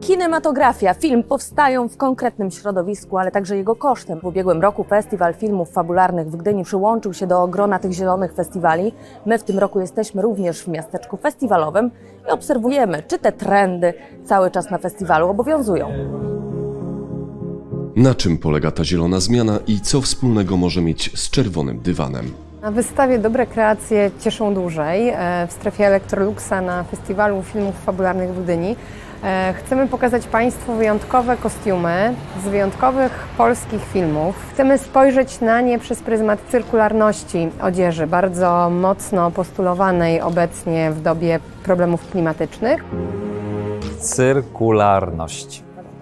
Kinematografia, film powstają w konkretnym środowisku, ale także jego kosztem. W ubiegłym roku Festiwal Filmów Fabularnych w Gdyni przyłączył się do grona tych zielonych festiwali. My w tym roku jesteśmy również w miasteczku festiwalowym i obserwujemy, czy te trendy cały czas na festiwalu obowiązują. Na czym polega ta zielona zmiana i co wspólnego może mieć z czerwonym dywanem? Na wystawie Dobre kreacje cieszą dłużej w strefie Electroluxa na Festiwalu Filmów Fabularnych w Gdyni. Chcemy pokazać Państwu wyjątkowe kostiumy z wyjątkowych polskich filmów. Chcemy spojrzeć na nie przez pryzmat cyrkularności odzieży, bardzo mocno postulowanej obecnie w dobie problemów klimatycznych. Cyrkularność.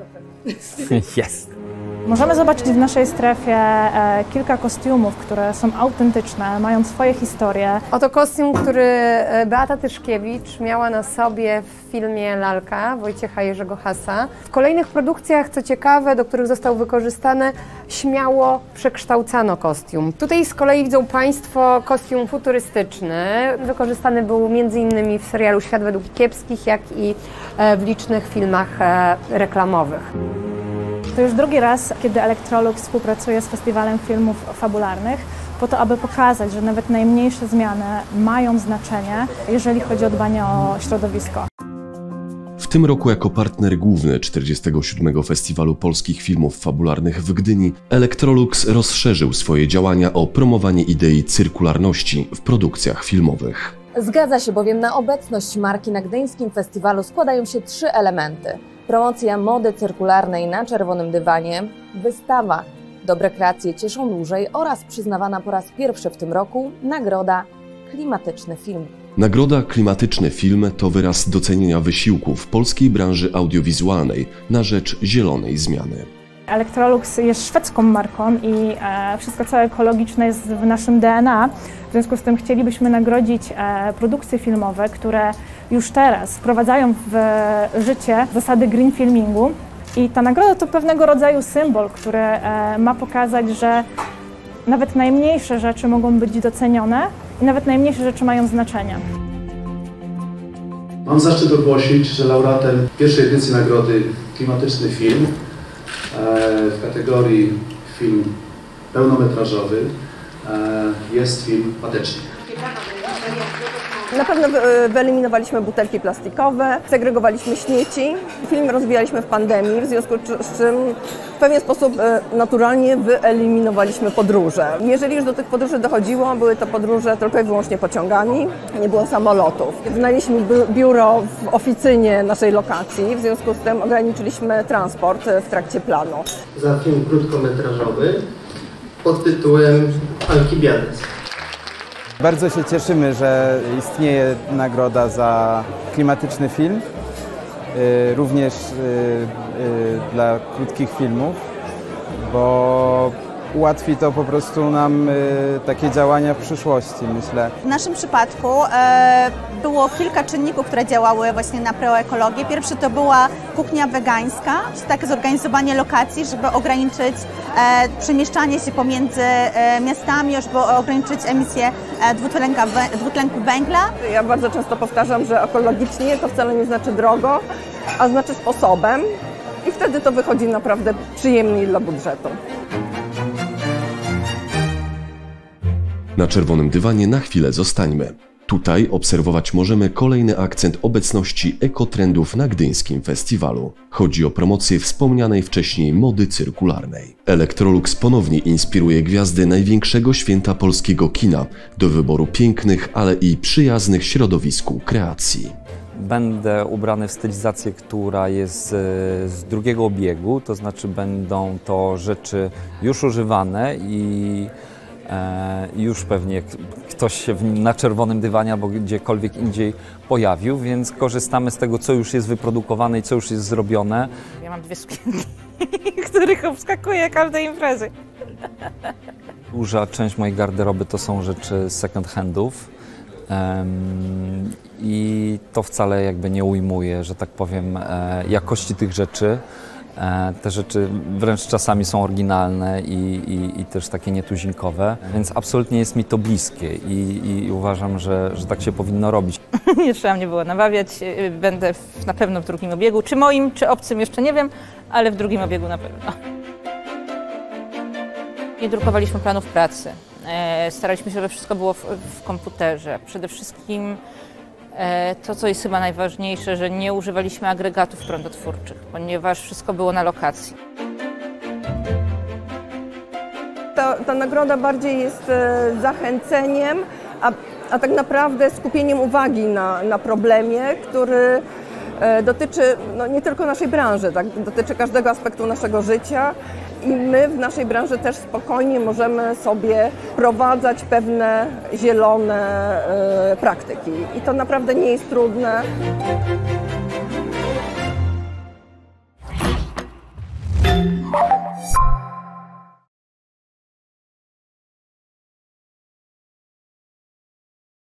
Jest. Możemy zobaczyć w naszej strefie kilka kostiumów, które są autentyczne, mają swoje historie. Oto kostium, który Beata Tyszkiewicz miała na sobie w filmie Lalka Wojciecha Jerzego Hasa. W kolejnych produkcjach, co ciekawe, do których został wykorzystany, śmiało przekształcano kostium. Tutaj z kolei widzą Państwo kostium futurystyczny. Wykorzystany był m.in. w serialu Świat według kiepskich, jak i w licznych filmach reklamowych. To już drugi raz, kiedy Electrolux współpracuje z Festiwalem Filmów Fabularnych, po to, aby pokazać, że nawet najmniejsze zmiany mają znaczenie, jeżeli chodzi o dbanie o środowisko. W tym roku jako partner główny 47. Festiwalu Polskich Filmów Fabularnych w Gdyni Electrolux rozszerzył swoje działania o promowanie idei cyrkularności w produkcjach filmowych. Zgadza się bowiem, na obecność marki na gdyńskim festiwalu składają się trzy elementy. Promocja mody cyrkularnej na czerwonym dywanie, wystawa Dobre kreacje cieszą dłużej oraz przyznawana po raz pierwszy w tym roku nagroda Klimatyczny Film. Nagroda Klimatyczny Film to wyraz docenienia wysiłków polskiej branży audiowizualnej na rzecz zielonej zmiany. Electrolux jest szwedzką marką i wszystko co ekologiczne jest w naszym DNA. W związku z tym chcielibyśmy nagrodzić produkcje filmowe, które już teraz wprowadzają w życie zasady green filmingu. I ta nagroda to pewnego rodzaju symbol, który ma pokazać, że nawet najmniejsze rzeczy mogą być docenione i nawet najmniejsze rzeczy mają znaczenie. Mam zaszczyt ogłosić, że laureatem pierwszej edycji nagrody Klimatyczny Film w kategorii film pełnometrażowy jest film Patecznik. Na pewno wyeliminowaliśmy butelki plastikowe, segregowaliśmy śmieci. Film rozwijaliśmy w pandemii, w związku z czym w pewien sposób naturalnie wyeliminowaliśmy podróże. Jeżeli już do tych podróży dochodziło, były to podróże tylko i wyłącznie pociągami, nie było samolotów. Wynajęliśmy biuro w oficynie naszej lokacji, w związku z tym ograniczyliśmy transport w trakcie planu. Za film krótkometrażowy pod tytułem Alkibiades. Bardzo się cieszymy, że istnieje nagroda za klimatyczny film, również dla krótkich filmów, bo ułatwi to po prostu nam takie działania w przyszłości, myślę. W naszym przypadku było kilka czynników, które działały właśnie na proekologię. Pierwszy to była kuchnia wegańska, czyli takie zorganizowanie lokacji, żeby ograniczyć przemieszczanie się pomiędzy miastami, żeby ograniczyć emisję dwutlenku węgla. Ja bardzo często powtarzam, że ekologicznie to wcale nie znaczy drogo, a znaczy sposobem i wtedy to wychodzi naprawdę przyjemniej dla budżetu. Na czerwonym dywanie na chwilę zostańmy. Tutaj obserwować możemy kolejny akcent obecności ekotrendów na gdyńskim festiwalu. Chodzi o promocję wspomnianej wcześniej mody cyrkularnej. Electrolux ponownie inspiruje gwiazdy największego święta polskiego kina do wyboru pięknych, ale i przyjaznych środowisku kreacji. Będę ubrany w stylizację, która jest z drugiego obiegu, to znaczy będą to rzeczy już używane i już pewnie ktoś się na czerwonym dywanie albo gdziekolwiek indziej pojawił, więc korzystamy z tego, co już jest wyprodukowane i co już jest zrobione. Ja mam dwie sukienki, których obskakuję każdej imprezy. Duża część mojej garderoby to są rzeczy z second handów i to wcale jakby nie ujmuje, że tak powiem, jakości tych rzeczy. Te rzeczy wręcz czasami są oryginalne i też takie nietuzinkowe, więc absolutnie jest mi to bliskie i uważam, że tak się powinno robić. Nie trzeba mnie było namawiać, będę na pewno w drugim obiegu, czy moim, czy obcym jeszcze nie wiem, ale w drugim obiegu na pewno. Nie drukowaliśmy planów pracy, staraliśmy się, żeby wszystko było w komputerze. Przede wszystkim to, co jest chyba najważniejsze, że nie używaliśmy agregatów prądotwórczych, ponieważ wszystko było na lokacji. Ta nagroda bardziej jest zachęceniem, a tak naprawdę skupieniem uwagi na problemie, który dotyczy nie tylko naszej branży, tak? Dotyczy każdego aspektu naszego życia i my w naszej branży też spokojnie możemy sobie wprowadzać pewne zielone praktyki i to naprawdę nie jest trudne.